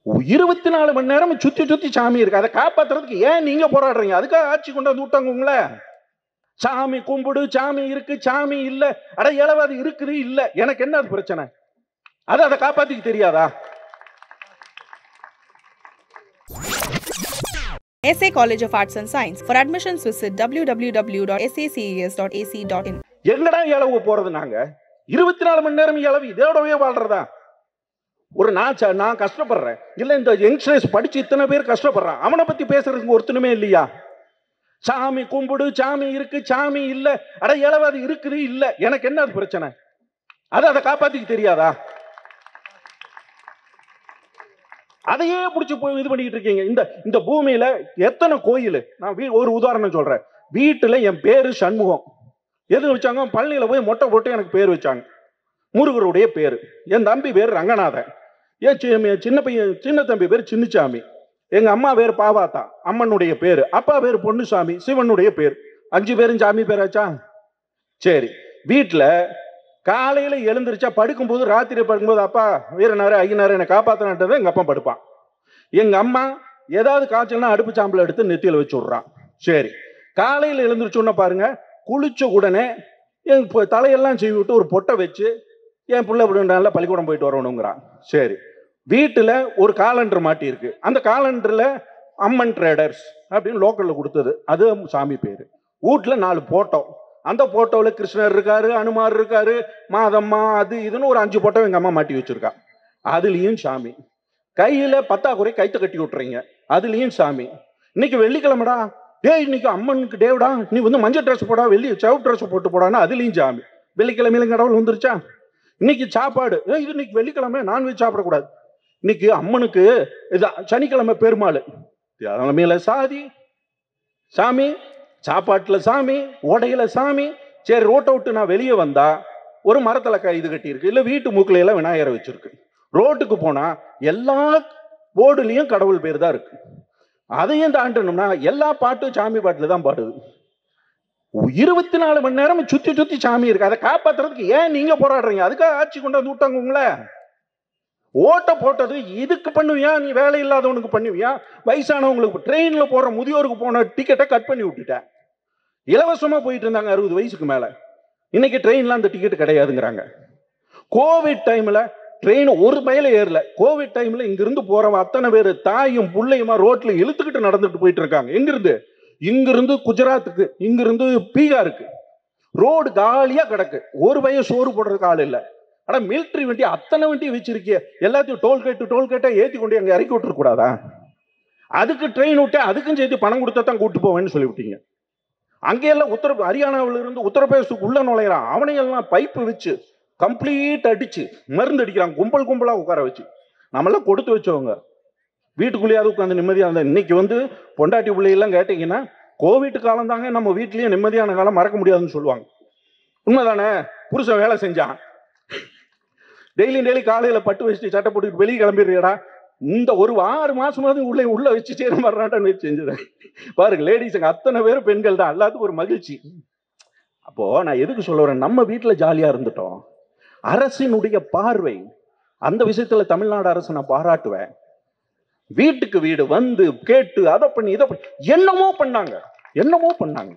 24 மணி நேரம் சுத்தி சுத்தி சாமி இருக்கு. அதை காப்பாத்துறதுக்கு ஏன் நீங்க போராடுறீங்க? அதுக்காக ஆட்சி கொண்டு வந்து விட்டாங்க உங்களை. சாமி கும்பிடு, சாமி இருக்கு, சாமி இல்ல. அட இளவாது இருக்குது இல்ல, எனக்கு என்ன அது பிரச்சனை? அதை காப்பாத்திக்க தெரியாதா? SA College of Arts and Science. For admissions visit www.saces.ac.in. எங்கடா இளவு போறது? நாங்க 24 மணி நேரம் இளவு இதோடவே வாழ்றதா? ஒரு நான் கஷ்டப்படுறேன் இல்ல, இந்த யங்ஸ்டர்ஸ் படிச்சு இத்தனை பேர் கஷ்டப்படுறான், அவனை பத்தி பேசுறதுக்கு ஒருத்தனுமே இல்லையா? சாமி கும்பிடு, சாமி இருக்கு, சாமி இல்ல. அட இளவாது இருக்குது இல்ல, எனக்கு என்ன அது பிரச்சனை? அதை காப்பாத்திக்க தெரியாதா? அதையே பிடிச்சி போய் இது பண்ணிட்டு இருக்கீங்க. இந்த பூமியில எத்தனை கோயில்? நான் ஒரு உதாரணம் சொல்றேன். வீட்டுல என் பேரு சண்முகம். எது வச்சாங்க? பழனியில போய் மொட்டை போட்டு எனக்கு பேர் வச்சாங்க, முருகருடைய பேரு. என் தம்பி பேர் ரங்கநாதன். என் சின்ன பையன் சின்ன தம்பி பேர் சின்னசாமி. எங்க அம்மா பேர் பாவாத்தா, அம்மனுடைய பேரு. அப்பா பேர் பொன்னுசாமி, சிவனுடைய பேர். 5 பேரும் சாமி பேராச்சா? சரி, வீட்டுல காலையில எழுந்திருச்சா படுக்கும்போது, ராத்திரி படுக்கும்போது, அப்பா வீரனாரு ஐயனாரு என்னை காப்பாத்தினதை எங்க அப்பா படுப்பான். எங்க அம்மா ஏதாவது காய்ச்சல்னா அடுப்பு சாம்பல் எடுத்து நெத்தியில வச்சு விடுறான். சரி, காலையில எழுந்திருச்சோன்னா பாருங்க, குளிச்ச உடனே என் தலையெல்லாம் செய்வி விட்டு ஒரு பொட்டை வச்சு என் பிள்ளை நல்லா பள்ளிக்கூடம் போயிட்டு வரணுங்கிறான். சரி, வீட்டுல ஒரு காலண்டர் மாட்டி இருக்கு. அந்த காலண்டர்ல அம்மன் ட்ரேடர்ஸ் அப்படின்னு லோக்கல்ல கொடுத்தது, அது சாமி பேரு. வீட்டுல 4 போட்டோ. அந்த போட்டோவில் கிருஷ்ணர் இருக்காரு, அனுமார் இருக்காரு, மாதம்மா, அது இதுன்னு ஒரு 5 போட்டோ எங்க அம்மா மாட்டி வச்சிருக்கா. அதுலயும் சாமி. கையில பத்தாக்குறை கைத்த கட்டி விட்டுறீங்க, அதுலயும் சாமி. இன்னைக்கு வெள்ளிக்கிழமைடா, இன்னைக்கு அம்மனுக்கு டேவிடா, நீ மஞ்சள் ட்ரெஸ் போடா, செவப்பு ட்ரெஸ் போட்டு போடான்னு அதுலயும் சாமி. வெள்ளிக்கிழமையில கடவுள் வந்துருச்சா? இன்னைக்கு சாப்பாடு, இது இன்னைக்கு வெள்ளிக்கிழமை நான்வெஜ் சாப்பிடக்கூடாது, இன்னைக்கு அம்மனுக்கு சனிக்கிழமை பெருமாள். தலைமையில சாமி, சாப்பாட்டுல சாமி, உடையில சாமி. சரி, ரோட்டை விட்டு நான் வெளியே வந்தா ஒரு மரத்துல இது கட்டி இருக்கு, இல்ல வீட்டு மூக்குல எல்லாம் விநாயகரை வச்சிருக்கு. ரோட்டுக்கு போனா எல்லா போர்டுலயும் கடவுள் பேர் தான் இருக்கு. அதையும் தாண்டணும்னா எல்லா பாட்டும் சாமி பாட்டுல தான் பாடுது. 24 மணி நேரம் சுத்தி சுத்தி சாமி இருக்கு. அதை காப்பாத்துறதுக்கு ஏன் நீங்க போராடுறீங்க? அதுக்காக ஆட்சி கொண்டு வந்து விட்டாங்க உங்களை. ஓட்ட போட்டது இதுக்கு பண்ணுவியா? நீ வேலை இல்லாதவனுக்கு பண்ணுவியா? வயசானவங்களுக்கு, ட்ரெயின்ல போற முதியோருக்கு போன டிக்கெட்டை கட் பண்ணி விட்டுட்டேன். இலவசமா போயிட்டு இருந்தாங்க 60 வயசுக்கு மேல. இன்னைக்கு ட்ரெயின்ல அந்த டிக்கெட் கிடையாதுங்கிறாங்க. கோவிட் டைம்ல ட்ரெயின் ஒரு மைல ஏறல. கோவிட் டைம்ல இங்கிருந்து போறவன் அத்தனை பேர் தாயும் பிள்ளையுமா ரோட்ல இழுத்துக்கிட்டு நடந்துட்டு போயிட்டு இருக்காங்க. இங்கிருந்து குஜராத்துக்கு, இங்கிருந்து பீகாருக்கு ரோடு காலியா கிடக்கு. ஒரு பைய சோறு போடுறதுக்கு ஆள் இல்லை. ஆனா மிலிட்டரி வண்டி அத்தனை வண்டி வச்சிருக்கிய, எல்லாத்தையும் டோல்கேட்டை ஏற்றி கொண்டு அங்கே இறக்கி விட்டுருக்க கூடாதா? அதுக்கு ட்ரெயின் விட்டு அதுக்கும் சேர்த்து பணம் கொடுத்தா தான் கூட்டு போவேன்னு சொல்லிவிட்டீங்க. அங்கெல்லாம் ஹரியானாவில இருந்து உத்தரப்பிரதேசத்துக்கு உள்ள நுழையிறான். அவனையெல்லாம் பைப்பு வச்சு கம்ப்ளீட் அடிச்சு மருந்து அடிக்கிறான், கும்பலா உட்கார வச்சு. நம்மளாம் கொடுத்து வச்சவங்க வீட்டுக்குள்ளேயாவது உட்காந்து நிம்மதியா இருந்தா. இன்னைக்கு பொண்டாட்டி பிள்ளையெல்லாம் கேட்டீங்கன்னா, கோவிட் காலம் தாங்க நம்ம வீட்லயே நிம்மதியான காலம் மறக்க முடியாதுன்னு சொல்லுவாங்க. உண்மைதானே? புருஷன் வேலை செஞ்சான், டெய்லி காலையில பட்டு வச்சுட்டு சட்டை போட்டு வெளியே கிளம்பிடுறியடா, இந்த ஒரு 6 மாசமாவது உள்ள வச்சு சேர மாட்டான்னு வச்சு செஞ்சுறேன் பாருங்க. லேடிஸுங்க அத்தனை பேரும் பெண்கள் தான், எல்லாத்துக்கும் ஒரு மகிழ்ச்சி. அப்போ நான் எதுக்கு சொல்ல வரேன்? நம்ம வீட்டுல ஜாலியா இருந்துட்டோம். அரசினுடைய பார்வை அந்த விஷயத்துல தமிழ்நாடு அரசு நான் பாராட்டுவேன். வீட்டுக்கு வீடு வந்து கேட்டு அதை பண்ணி இதை பண்ணி என்னமோ பண்ணாங்க.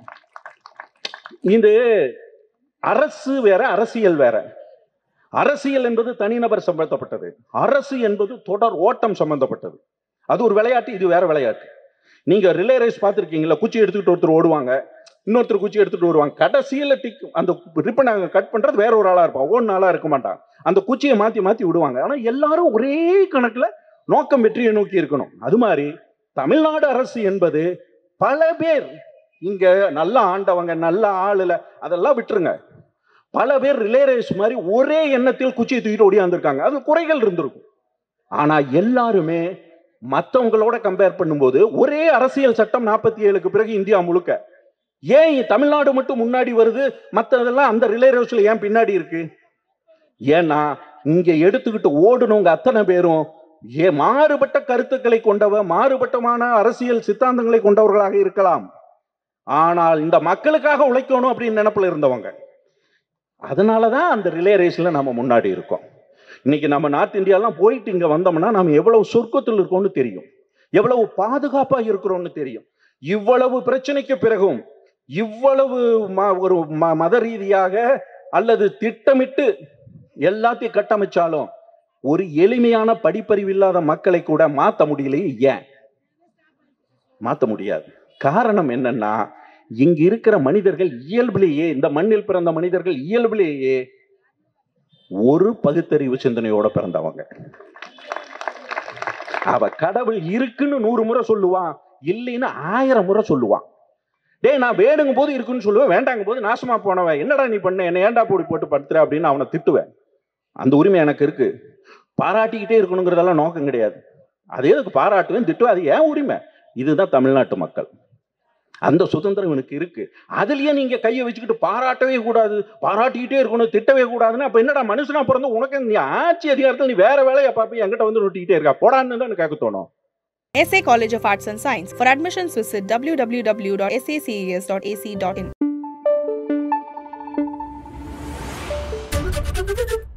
இது அரசு வேற, அரசியல் வேற. அரசியல் என்பது தனிநபர் சம்பந்தப்பட்டது, அரசு என்பது தொடர் ஓட்டம் சம்பந்தப்பட்டது. அது ஒரு விளையாட்டு, இது வேற விளையாட்டு. நீங்க ரிலே ரேஸ் பார்த்துருக்கீங்களா? குச்சி எடுத்துக்கிட்டு ஒருத்தர் ஓடுவாங்க, இன்னொருத்தர் குச்சி எடுத்துட்டு வருவாங்க. கடைசியில அந்த ரிப்பனை கட் பண்றது வேற ஒரு ஆளா இருப்பான், ஒன்னு ஆளா இருக்க மாட்டான். அந்த குச்சியை மாத்தி விடுவாங்க. ஆனா எல்லாரும் ஒரே கணக்குல நோக்கம் வெற்றியை நோக்கி இருக்கணும். அது மாதிரி தமிழ்நாடு அரசு என்பது பல பேர் இங்க நல்ல ஆண்டவங்க, நல்ல ஆளுல அதெல்லாம் விட்டுருங்க. பல பேர் ரிலே ரேஸ் மாதிரி ஒரே எண்ணத்தில் குச்சியை தூக்கிட்டு ஓடியாந்துருக்காங்க. அது குறைகள் இருந்திருக்கும். ஆனா எல்லாருமே மற்றவங்களோட கம்பேர் பண்ணும்போது ஒரே அரசியல் சட்டம் 47க்கு பிறகு இந்தியா முழுக்க. ஏன் தமிழ்நாடு மட்டும் முன்னாடி வருது, மற்றதெல்லாம் அந்த ரிலே ரேஸ்ல ஏன் பின்னாடி இருக்கு? ஏன்னா இங்க எடுத்துக்கிட்டு ஓடுனவங்க அத்தனை பேரும் மாறுபட்ட கருத்துக்களை கொண்டவர், மாறுபட்டமான அரசியல் சித்தாந்தங்களை கொண்டவர்களாக இருக்கலாம். ஆனால் இந்த மக்களுக்காக உழைக்கணும் அப்படின்னு நினைப்புல இருந்தவங்க. அதனாலதான் அந்த ரிலே ரேஸ்ல நம்ம முன்னாடி இருக்கோம். இன்னைக்கு நம்ம நார்த் இந்தியாலாம் போயிட்டு இங்க வந்தோம்னா நம்ம எவ்வளவு சொர்க்கத்தில் இருக்கோம்னு தெரியும், எவ்வளவு பாதுகாப்பா இருக்கிறோம்னு தெரியும். இவ்வளவு பிரச்சனைக்கு பிறகும் இவ்வளவு ஒரு மத ரீதியாக அல்லது திட்டமிட்டு எல்லாத்தையும் கட்டமைச்சாலும் ஒரு எளிமையான படிப்பறிவு இல்லாத மக்களை கூட மாத்த முடியலையே. ஏன் மாத்த முடியாது? காரணம் என்னன்னா, இங்க இருக்கிற மனிதர்கள் இயல்பிலேயே, இந்த மண்ணில் பிறந்த மனிதர்கள் இயல்பிலேயே ஒரு பகுத்தறிவு சிந்தனையோட பிறந்தவங்க. அவ கடவுள் இருக்குன்னு 100 முறை சொல்லுவான், இல்லைன்னு 1000 முறை சொல்லுவான். டேய், நான் வேணுங்கும் போது இருக்குன்னு சொல்லுவேன், வேண்டாங்கும் போது நாசமா போனவன் என்னடா நீ பண்ண, என்ன ஏண்டா போடி போட்டு படுத்துற அப்படின்னு அவனை திட்டுவேன். அந்த உரிமை எனக்கு இருக்கு. பாராட்டிக்கிட்டே இருக்கணுங்கிறதெல்லாம் நோக்கம் கிடையாது. அதே பாராட்டுவேன், திட்டுவேன், அது ஏன் உரிமை. இதுதான் தமிழ்நாட்டு மக்கள். அந்த சுதந்திரம் எனக்கு இருக்கு. அதுலயே நீங்க கையை வச்சுக்கிட்டு பாராட்டவே கூடாது, பாராட்டிக்கிட்டே இருக்கணும், திட்டவே கூடாதுன்னு அப்ப என்னடா மனுஷனா பிறந்து உனக்கு நீ ஆட்சி அதிகாரத்தில் நீ வேற வேலையை பார்ப்பி என்கிட்ட வந்து நோட்டிக்கிட்டே இருக்கா, போடான்னு தான் கேட்க தோணும். SA College of Arts and Science. For admissions, visit www.sacas.ac.in.